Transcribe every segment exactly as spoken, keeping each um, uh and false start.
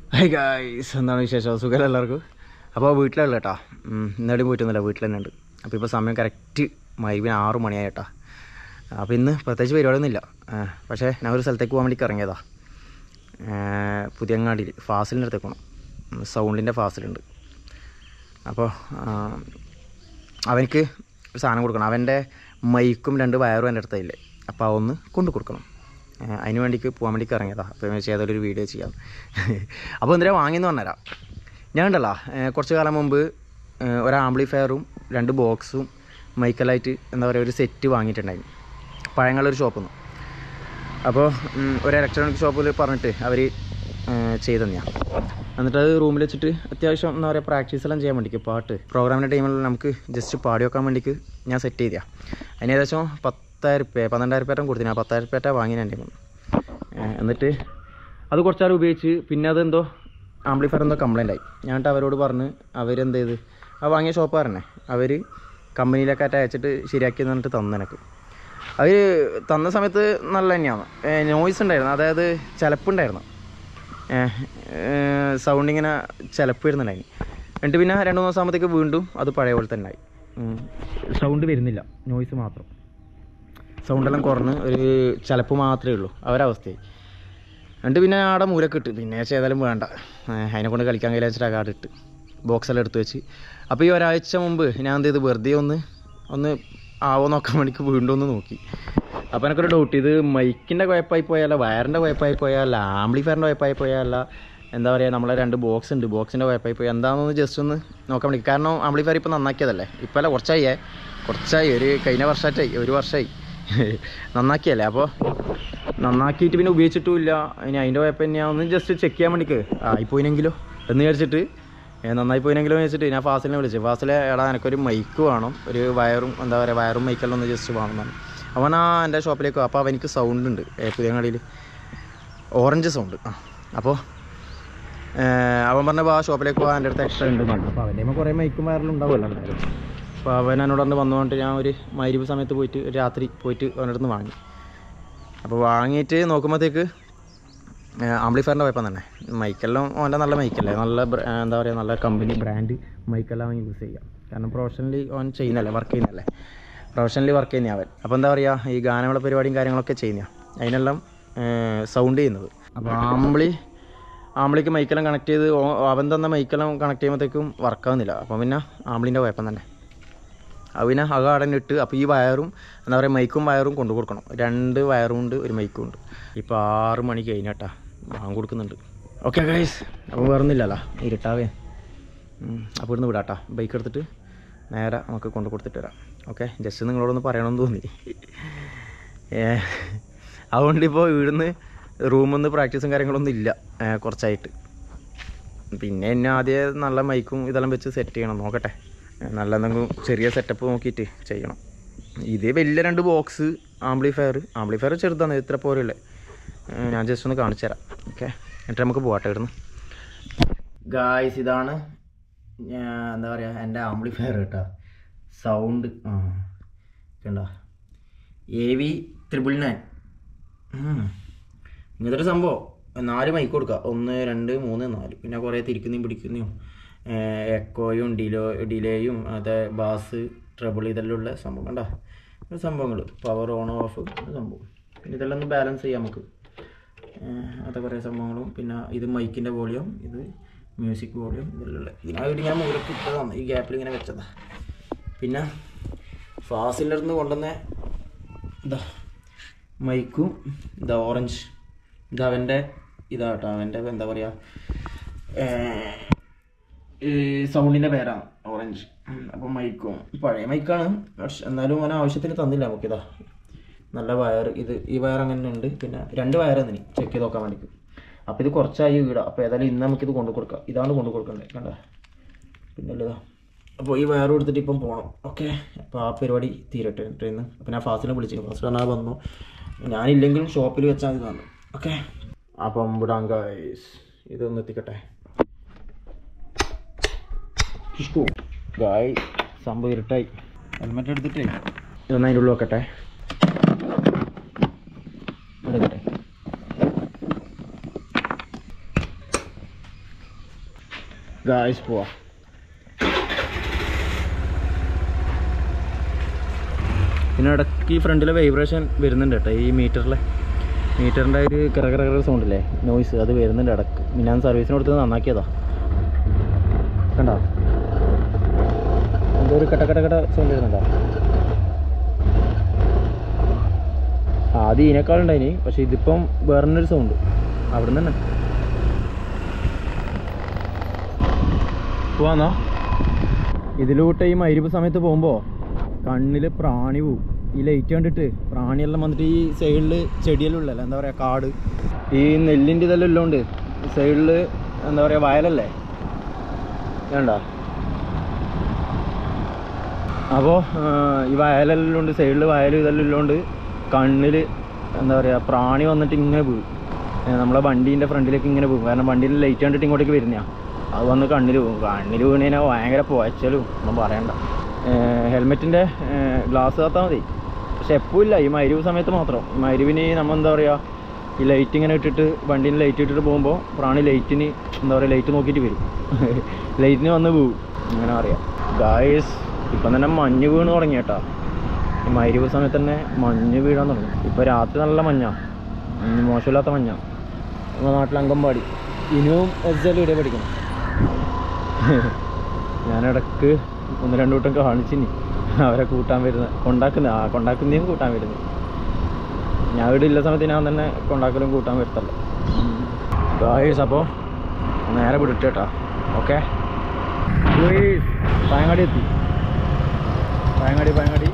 Hi guys, എന്താണ് വിശേഷം? സുഖം എല്ലാവർക്കും. അപ്പോൾ വീട്ടിലുള്ള കേട്ടോ, ഇന്നേടെയും പോയിട്ടൊന്നുമില്ല, വീട്ടിൽ തന്നെ ഉണ്ട്. അപ്പോൾ ഇപ്പോൾ സമയം കറക്റ്റ് മൈവിന് ആറ് മണിയായി കേട്ടോ. അപ്പോൾ ഇന്ന് പ്രത്യേകിച്ച് പരിപാടിയൊന്നുമില്ല. പക്ഷേ ഞാൻ ഒരു സ്ഥലത്തേക്ക് പോകാൻ വേണ്ടിയിട്ട് ഇറങ്ങിയതാണ്. പുതിയങ്ങാടിയിൽ ഫാസിലിൻ്റെ അടുത്തേക്ക് പോകണം. സൗണ്ടിൻ്റെ ഫാസിലുണ്ട്. അപ്പോൾ അവനക്ക് ഒരു സാധനം കൊടുക്കണം. അവൻ്റെ മൈക്കും രണ്ട് വയറും എൻ്റെ അടുത്തായില്ലേ, അപ്പോൾ അതൊന്ന് കൊണ്ടു കൊടുക്കണം. അതിന് വേണ്ടിക്ക് പോകാൻ വേണ്ടിക്ക് ഇറങ്ങിയതാണ്. അപ്പോൾ ഞാൻ ചെയ്തൊരു വീഡിയോ ചെയ്യാം. അപ്പോൾ എന്തിനാ വാങ്ങിയെന്ന് പറഞ്ഞുതരാം. ഞാൻ ഉണ്ടല്ലോ കുറച്ച് കാലം മുമ്പ് ഒരു ആംപ്ലിഫയറും രണ്ട് ബോക്സും മൈക്കലായിട്ട് എന്താ പറയുക ഒരു സെറ്റ് വാങ്ങിയിട്ടുണ്ടായിരുന്നു പഴയങ്ങളൊരു ഷോപ്പിൽ നിന്ന്. അപ്പോൾ ഒരു ഇലക്ട്രോണിക് ഷോപ്പിൽ പറഞ്ഞിട്ട് അവർ ചെയ്തു തന്നെയാണ്. എന്നിട്ട് അത് റൂമിൽ വെച്ചിട്ട് അത്യാവശ്യം എന്താ പറയുക പ്രാക്ടീസെല്ലാം ചെയ്യാൻ വേണ്ടിക്ക് പാട്ട് പ്രോഗ്രാമിൻ്റെ ടൈമിൽ നമുക്ക് ജസ്റ്റ് പാടി വെക്കാൻ വേണ്ടിക്ക് ഞാൻ സെറ്റ് ചെയ്തതാണ്. അതിന് ഏകദേശം പത്തായിരം റുപ്യ പന്ത്രണ്ടായിരം റുപ്യ കൊടുത്തിന്. ആ പത്തായിരം റുപ്യ വാങ്ങിയ എൻ്റെ മുന്ന്. എന്നിട്ട് അത് കുറച്ചാൾ ഉപയോഗിച്ച് പിന്നെ അതെന്തോ ആംപ്ലിഫയർ എന്തോ കംപ്ലൈൻ്റ് ആയി. ഞാനിട്ട് അവരോട് പറഞ്ഞ് അവരെന്ത് ചെയ്ത് ആ വാങ്ങിയ ഷോപ്പുകാരനെ അവർ കമ്പനിയിലൊക്കെ അയച്ചിട്ട് ശരിയാക്കി എന്നിട്ട് തന്നെനക്ക്. അവർ തന്ന സമയത്ത് നല്ല തന്നെയാണ്. നോയ്സ് ഉണ്ടായിരുന്നു, അതായത് ചിലപ്പുണ്ടായിരുന്നു, സൗണ്ട് ഇങ്ങനെ ചിലപ്പ് വരുന്നുണ്ടായിരുന്നു. എന്നിട്ട് പിന്നെ രണ്ട് മൂന്ന് ദിവസമാകുമ്പോഴത്തേക്ക് വീണ്ടും അത് പഴയ പോലെ തന്നെ ആയി. സൗണ്ട് വരുന്നില്ല, നോയ്സ് മാത്രം. സൗണ്ടെല്ലാം കുറഞ്ഞ് ഒരു ചിലപ്പ് മാത്രമേ ഉള്ളൂ അവരവസ്ഥയായി. എന്നിട്ട് പിന്നെ ആടെ മൂലൊക്കെ ഇട്ട് പിന്നെ ചെയ്താലും വേണ്ട, അതിനെ കൊണ്ട് കളിക്കാൻ കഴിയില്ല വെച്ചിട്ട് കാട് ഇട്ട് ബോക്സെല്ലാം എടുത്ത് വെച്ച്. അപ്പോൾ ഈ ഒരാഴ്ച മുമ്പ് ഞാൻ എന്ത് ചെയ്ത് വെറുതെ ഒന്ന് ഒന്ന് ആവോ നോക്കാൻ വേണ്ടിക്ക് വീണ്ടും ഒന്ന് നോക്കി. അപ്പോൾ എനിക്കൊരു ഡൗട്ട്, ഇത് മൈക്കിൻ്റെ കുഴപ്പമായി പോയാല, വയറിൻ്റെ കുഴപ്പമായി പോയാല, ആംപ്ലിഫയറിൻ്റെ കുഴപ്പമായി പോയാല, എന്താ പറയുക നമ്മളെ രണ്ട് ബോക്സ് ഉണ്ട്, ബോക്സിൻ്റെ കുഴപ്പമായി പോയി എന്താണെന്നൊന്ന് ജസ്റ്റ് ഒന്ന് നോക്കാൻ വേണ്ടി. കാരണം ആംപ്ലിഫയർ ഇപ്പോൾ നന്നാക്കിയതല്ലേ, ഇപ്പോൾ അല്ല കുറച്ചായി കുറച്ചായി ഒരു കഴിഞ്ഞ വർഷമായിട്ടായി ഒരു വർഷമായി നന്നാക്കിയല്ലേ. അപ്പോൾ നന്നാക്കിയിട്ട് പിന്നെ ഉപയോഗിച്ചിട്ടുമില്ല. ഇനി അതിൻ്റെ കുഴപ്പം തന്നെയാണ്, ഒന്ന് ജസ്റ്റ് ചെക്ക് ചെയ്യാൻ വേണ്ടിക്ക് ആയിപ്പോയിനെങ്കിലോ എന്ന് വിചാരിച്ചിട്ട്, നന്നായി പോയിനെങ്കിലോ എന്ന് വെച്ചിട്ട് ഞാൻ ഫാസിലിനെ വിളിച്ചു. ഫാസിലെ എടാ എനിക്കൊരു മൈക്ക് വേണം, ഒരു വയറും എന്താ പറയുക വയറും മൈക്കെല്ലാം ഒന്ന് ജസ്റ്റ് വേണമെന്നാണ്. അവൻ ആ എൻ്റെ ഷോപ്പിലേക്ക്. അപ്പോൾ അവനിക്ക് സൗണ്ട് ഉണ്ട് പുതിയങ്ങാടിയിൽ, ഓറഞ്ച് സൗണ്ട്. ആ അപ്പോൾ അവൻ പറഞ്ഞപ്പോൾ ആ ഷോപ്പിലേക്ക് പോകാൻ എൻ്റെ അടുത്ത് എക്സ്ട്രാ ഉണ്ട് പറഞ്ഞു. അപ്പോൾ അവൻ്റെ കുറേ മൈക്കും വയറിലും ഉണ്ടാവുമല്ലോ എന്തായാലും. അപ്പോൾ അവൻ എന്നോട് പറഞ്ഞ് വന്നുകൊണ്ട് ഞാൻ ഒരു മഗ്‌രിബ് സമയത്ത് പോയിട്ട് രാത്രി പോയിട്ട് അവൻ്റെ അടുത്ത് വാങ്ങി. അപ്പോൾ വാങ്ങിയിട്ട് നോക്കുമ്പോഴത്തേക്ക് ആംപ്ലിഫയറിൻ്റെ കുഴപ്പം തന്നെ. മൈക്കെല്ലാം അവൻ്റെ നല്ല മൈക്കല്ലേ, നല്ല എന്താ പറയുക നല്ല കമ്പനി ബ്രാൻഡ് മൈക്കെല്ലാം അവൻ യൂസ് ചെയ്യാം. കാരണം പ്രൊഫഷണലി അവൻ ചെയ്യുന്നല്ലേ, വർക്ക് ചെയ്യുന്നല്ലേ, പ്രൊഫഷണലി വർക്ക് ചെയ്യുന്ന അവൻ. അപ്പോൾ എന്താ പറയുക ഈ ഗാനമേള പരിപാടിയും കാര്യങ്ങളൊക്കെ ചെയ്യുന്ന അതിനെല്ലാം സൗണ്ട് ചെയ്യുന്നത്. അപ്പോൾ ആംബ്ലി ആംബ്ലിക്ക് മൈക്കെല്ലാം കണക്ട് ചെയ്ത് അവൻ തന്ന മൈക്കെല്ലാം കണക്ട് ചെയ്യുമ്പോഴത്തേക്കും വർക്കാവുന്നില്ല. അപ്പോൾ പിന്നെ ആംബ്ലിൻ്റെ കുഴപ്പം തന്നെ. അത് പിന്നെ അക അടഞ്ഞ് ഇട്ട്. അപ്പോൾ ഈ വയറും എന്താ പറയുക മൈക്കും വയറും കൊണ്ടു കൊടുക്കണം. രണ്ട് വയറും ഉണ്ട്, ഒരു മൈക്കും ഉണ്ട്. ഇപ്പോൾ ആറ് മണി കഴിഞ്ഞാട്ടാ വാങ്ങി കൊടുക്കുന്നുണ്ട്. ഓക്കെ ഗൈസ്, അപ്പോൾ വേറൊന്നുമില്ലല്ലോ, ഇരുട്ടാവേ. അപ്പോൾ ഇവിടുന്ന് വിടാട്ടാ, ബൈക്ക് എടുത്തിട്ട് നേരെ നമുക്ക് കൊണ്ടു കൊടുത്തിട്ട് വരാം. ഓക്കെ, ജസ്റ്റ് നിങ്ങളോടൊന്ന് പറയണമെന്ന് തോന്നി. അതുകൊണ്ടിപ്പോൾ ഇവിടുന്ന് റൂമിൽ നിന്ന് പ്രാക്ടീസും കാര്യങ്ങളൊന്നും ഇല്ല കുറച്ചായിട്ട്. പിന്നെ എന്നെ ആദ്യം നല്ല മൈക്കും ഇതെല്ലാം വെച്ച് സെറ്റ് ചെയ്യണം, നോക്കട്ടെ. നല്ല എന്തെങ്കിലും ചെറിയ സെറ്റപ്പ് നോക്കിയിട്ട് ചെയ്യണം. ഇതേ വലിയ രണ്ട് ബോക്സ് ആംപ്ലിഫയർ ആംപ്ലിഫയർ ചെറുതാണ്, ഇത്ര പോരല്ലേ. ഞാൻ ജസ്റ്റ് ഒന്ന് കാണിച്ചു തരാം. ഓക്കെ, എന്നിട്ട് നമുക്ക് പോകട്ടെ ഇവിടുന്ന്. ഗായ്സ്, ഇതാണ് എന്താ പറയുക എൻ്റെ ആംപ്ലിഫയർ കേട്ടോ. സൗണ്ട് ആ കണ്ടോ, എ വി ത്രിബിൾ നയൻ ഇങ്ങനത്തെ ഒരു സംഭവം. നാല് മൈക്ക് കൊടുക്കുക, ഒന്ന് രണ്ട് മൂന്ന് നാല്. പിന്നെ കുറേ തിരിക്കുന്നതും പിടിക്കുന്നതും എക്കോയും ഡിലോ ഡിലേയും അതേ ബാസ് ട്രബിൾ ഇതെല്ലാം ഉള്ള സംഭവം കണ്ടോ സംഭവങ്ങൾ. പവർ ഓൺ ഓഫ് സംഭവം. പിന്നെ ഇതെല്ലാം ഒന്ന് ബാലൻസ് ചെയ്യാം നമുക്ക്. അത് കുറേ സംഭവങ്ങളും. പിന്നെ ഇത് മൈക്കിൻ്റെ വോളിയം, ഇത് മ്യൂസിക് വോളിയം, ഇതെല്ലാം ഉള്ളത്. ഇതിനായിട്ട് ഞാൻ മൂലക്ക് ഇട്ടതാണ്, ഈ ഗ്യാപ്പിൽ ഇങ്ങനെ വെച്ചതാണ്. പിന്നെ ഫാസിലിൻ്റെ അടുത്ത് കൊണ്ടുവന്ന ഇതാ മൈക്കും, ഇതാ ഓറഞ്ച്, ഇത് അവൻ്റെ ഇതാട്ടോ, അവൻ്റെ എന്താ പറയുക സൗണ്ടിൻ്റെ പേരാണ് ഓറഞ്ച്. അപ്പോൾ മൈക്കും പഴയ മൈക്കാണ്, പക്ഷെ എന്നാലും അങ്ങനെ ആവശ്യത്തിന് തന്നില്ല നമുക്കിതാ. നല്ല വയർ, ഇത് ഈ വയർ അങ്ങനെ ഉണ്ട്. പിന്നെ രണ്ട് വയർ തന്നെ ചെക്ക് ചെയ്ത് നോക്കാൻ വേണ്ടിയിട്ട്. അപ്പോൾ ഇത് കുറച്ചായി ഇടാം. അപ്പോൾ ഏതായാലും ഇന്ന് നമുക്കിത് കൊണ്ടു കൊടുക്കാം. ഇതാണ് കൊണ്ടു കൊടുക്കണ്ടേ കണ്ട, പിന്നെ ഇതാ. അപ്പോൾ ഈ വയർ കൊടുത്തിട്ട് ഇപ്പം പോകണം. ഓക്കെ, അപ്പോൾ ആ പരിപാടി തീരട്ടെ ട്രെയിന്ന്. അപ്പോൾ ഞാൻ ഫാസ്റ്റിനെ വിളിച്ചു, ഫാസ്റ്റ് പറഞ്ഞാൽ വന്നു. ഞാനില്ലെങ്കിലും ഷോപ്പിൽ വെച്ചാൽ ഇത് തന്നു. ഓക്കെ, അപ്പം വിടാം ഗൈസ്, ഇതൊന്ന് എത്തിക്കട്ടെ. ഗായ് സംഭവം ഇരുട്ടായി. ഹെൽമെറ്റ് എടുത്തിട്ടേ ഇതൊന്ന് അതിൻ്റെ ഉള്ളിൽ വെക്കട്ടെ. എടുക്കട്ടെ. ഗായ്സ് പോവാ. പിന്നെ ഇടയ്ക്ക് ഈ ഫ്രണ്ടിലെ വൈബ്രേഷൻ വരുന്നുണ്ട് കേട്ടോ. ഈ മീറ്ററിലെ മീറ്ററിൻ്റെ ഒരു കിറ കിറ കിറ സൗണ്ടില്ലേ, നോയ്സ്, അത് വരുന്നുണ്ട് ഇടയ്ക്ക്. ഞാൻ സർവീസിന് കൊടുത്ത് നന്നാക്കിയതാ. കണ്ടോ എന്തോ ഒരു കട്ട കട്ട കട്ട സൗണ്ട് വരുന്നുണ്ടോ? ആദ്യം ഇതിനേക്കാളുണ്ടായിനി, പക്ഷെ ഇതിപ്പം വേറൊരു സൗണ്ട് അവിടെ നിന്ന് തന്നെ. പോവാന്നോ? ഇതിലൂട്ട് ഈ മരിപ്പ് സമയത്ത് പോകുമ്പോൾ കണ്ണിൽ പ്രാണി പോവും. ഈ ലൈറ്റ് കണ്ടിട്ട് പ്രാണിയെല്ലാം വന്നിട്ട് ഈ സൈഡിൽ ചെടിയെല്ലാം ഉള്ളല്ലേ, എന്താ പറയുക, കാട്, ഈ നെല്ലിൻ്റെ ഇതെല്ലാം ഉള്ളതുകൊണ്ട് സൈഡിൽ എന്താ പറയുക വയലല്ലേ വേണ്ട. അപ്പോൾ ഈ വയലെല്ലാം ഉണ്ട്, സൈഡിൽ വയലും ഇതെല്ലാം ഉള്ളതുകൊണ്ട് കണ്ണിൽ എന്താ പറയുക പ്രാണി വന്നിട്ട് ഇങ്ങനെ പോകും. നമ്മളെ വണ്ടീൻ്റെ ഫ്രണ്ടിലേക്ക് ഇങ്ങനെ പോകും. കാരണം വണ്ടിയിൽ ലൈറ്റ് കണ്ടിട്ട് ഇങ്ങോട്ടേക്ക് വരുന്നതാണ്. അത് വന്ന് കണ്ണിൽ പോകും. കണ്ണിൽ വീണതിനാൽ ഭയങ്കര പുകച്ചലും ഒന്നും പറയണ്ട. ഹെൽമെറ്റിൻ്റെ ഗ്ലാസ് കാത്താൽ മതി. പക്ഷെ എപ്പോഴും ഇല്ല, ഈ മരുവ് സമയത്ത് മാത്രം. ഈ മരുവിന് നമ്മൾ എന്താ പറയുക ഈ ലൈറ്റ് ഇങ്ങനെ ഇട്ടിട്ട് വണ്ടീന് ലൈറ്റ് ഇട്ടിട്ട് പോകുമ്പോൾ പ്രാണി ലൈറ്റിന് എന്താ പറയുക ലൈറ്റ് നോക്കിയിട്ട് വരും. ലൈറ്റിന് വന്ന് പോകും, അങ്ങനെ പറയാം. ഗായ്സ് ഇപ്പം തന്നെ മഞ്ഞ് വീണ് തുടങ്ങി കേട്ടോ. ഈ മരുവ് സമയത്ത് തന്നെ മഞ്ഞ് വീഴാൻ തുടങ്ങി. ഇപ്പോൾ രാത്രി നല്ല മഞ്ഞാണ്, മോശമില്ലാത്ത മഞ്ഞാണ്. നമ്മുടെ നാട്ടിൽ അങ്കമ്പാടി ഇനിയും എസ് എൽ ഇവിടെ പഠിക്കണം. ഞാനിടക്ക് ഒന്ന് രണ്ട് വട്ടം കാണിച്ചിനി അവരെ കൂട്ടാൻ വരുന്നത്, കൊണ്ടാക്കുന്നത് ആ കൊണ്ടാക്കുന്നതും കൂട്ടാൻ വരുന്നത്. ഞാൻ ഇവിടെ ഇല്ല സമയത്ത് ഞാൻ തന്നെ കൊണ്ടാക്കലും കൂട്ടാൻ വരുത്തല്ലോ. ഗായ്സ് അപ്പോൾ നേരെ വിട്ടിട്ട് കേട്ടോ. ഓക്കെ, പയങ്ങാടി എത്തി. പയങ്ങാടി പയങ്ങാടി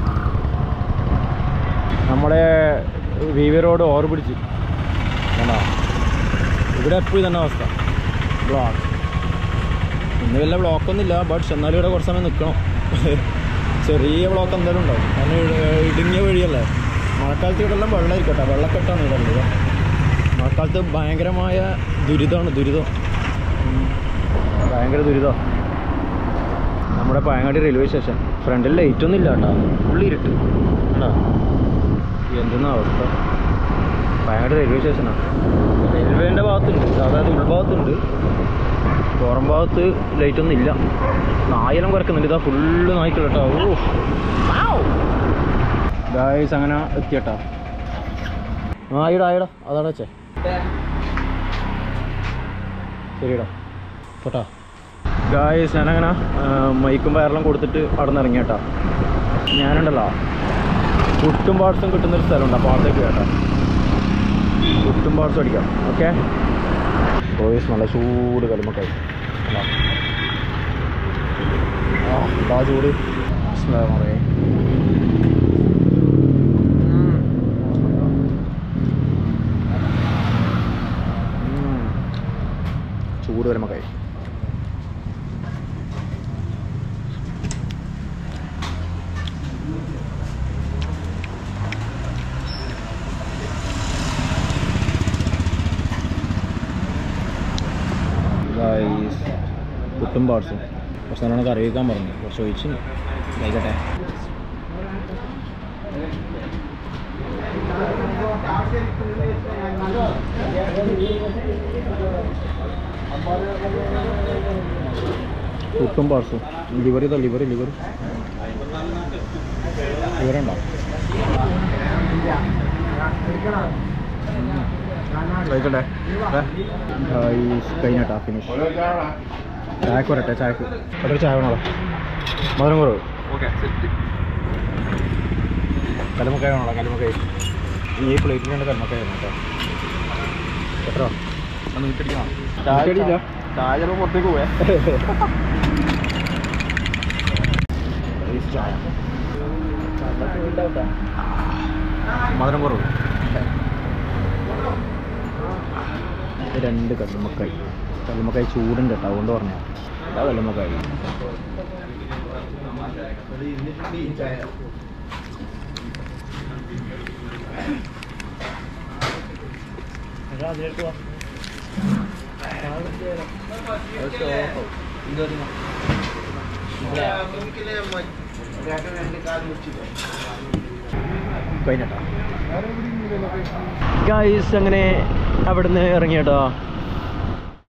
നമ്മളെ വി വി റോഡ് ഓവർ പിടിച്ച് കണ്ടോ. ഇവിടെ എപ്പോഴും തന്നെ അവസ്ഥ ബ്ലോക്ക്. ഇന്ന് വല്ല ബ്ലോക്കൊന്നുമില്ല, ബട്ട് എന്നാലും ഇവിടെ കുറച്ച് സമയം നിൽക്കണം. ചെറിയ ബ്ലോക്ക് എന്തായാലും ഉണ്ടാവും, കാരണം ഇടുങ്ങിയ വഴിയല്ലേ. മഴക്കാലത്ത് ഇവിടെ എല്ലാം വെള്ളമായിരിക്കട്ടെ, വെള്ളക്കെട്ടാണ് ഇവിടെ ഉള്ളത്. മഴക്കാലത്ത് ഭയങ്കരമായ ദുരിതമാണ്, ദുരിതം, ഭയങ്കര ദുരിതം. നമ്മുടെ പയങ്ങാടി റെയിൽവേ സ്റ്റേഷൻ ഫ്രണ്ടിൽ ലൈറ്റൊന്നും ഇല്ല കേട്ടോ, ഫുള്ളി ഇരുട്ട് കേട്ടോ. എന്തെന്ന അവസ്ഥ. പയങ്ങാടി റെയിൽവേ സ്റ്റേഷനാണ്. റെയിൽവേൻ്റെ ഭാഗത്തുണ്ട്, അതായത് ഉൾഭാഗത്തുണ്ട്, പുറം ഭാഗത്ത് ലൈറ്റൊന്നും ഇല്ല. നായെല്ലാം കുറക്കുന്നുണ്ട്, ഇതാ ഫുള്ള് നായ്ക്കൾ കേട്ടോ. ഓ ഗായ്സ് അങ്ങനെ എത്തിയട്ടാ. ആ ആയിടാ ആയിടാ അതാടാ വെച്ചേ, ശരിടാ കേട്ടോ. ഗായ്സ് ഞാനങ്ങനെ മൈക്കും വയറെല്ലാം കൊടുത്തിട്ട് അവിടെ നിന്ന് ഇറങ്ങിയേട്ടാ. ഞാനുണ്ടല്ലോ പുട്ടും പാർട്സും കിട്ടുന്നൊരു സ്ഥലമുണ്ട്, അപ്പോൾ അവിടത്തേക്ക് കേട്ടോ പുട്ടും പാർട്സും അടിക്കാം. ഓക്കെ ഗായ്സ്, നല്ല ചൂട് കല്ലുമ്മക്കായി. ആ എന്താ ചൂട് പറയേ. ചൂട് കല്ലുമ്മക്കായി. പുട്ടും പാർട്സും കുറച്ച് നല്ലോണം കറി വയ്ക്കാൻ പറഞ്ഞു, കുറച്ച് ഒഴിച്ച് കഴിക്കട്ടെ. പുട്ടും പാർട്സും ലിവർ ഇതാ, ലിവർ ലിവർ ലിവറുണ്ടോ കഴിക്കട്ടെ. കഴിഞ്ഞാട്ടാ ഫിനിഷ്. ചായക്ക് വരട്ടെ, ചായക്ക് എത്ര ചായ വേണോ? മധുരം കുറവ്. കല്ലുമ്മക്കായ വേണോ? കല്ലുമ്മക്കായ ഈ പ്ലേറ്റിൽ രണ്ട് കല്ലുമ്മക്കായ വേണം കേട്ടോ. എത്ര നൂറ്റടിക്കണം? ചായ ഇല്ല, ചായ ചിലപ്പോൾ പുറത്തേക്ക് പോയാ. ചായ മധുരം കുറവ്. രണ്ട് കല്ലുമ്മക്കായി. കല്ലുമ്മക്കായി ചൂടുണ്ട് കേട്ടോ, അതുകൊണ്ട് പറഞ്ഞാൽ അതാ കല്ലുമ്മക്കായി. കഴിഞ്ഞട്ടോ ഗായ്സ്. അങ്ങനെ അവിടുന്ന് ഇറങ്ങിയേട്ടോ.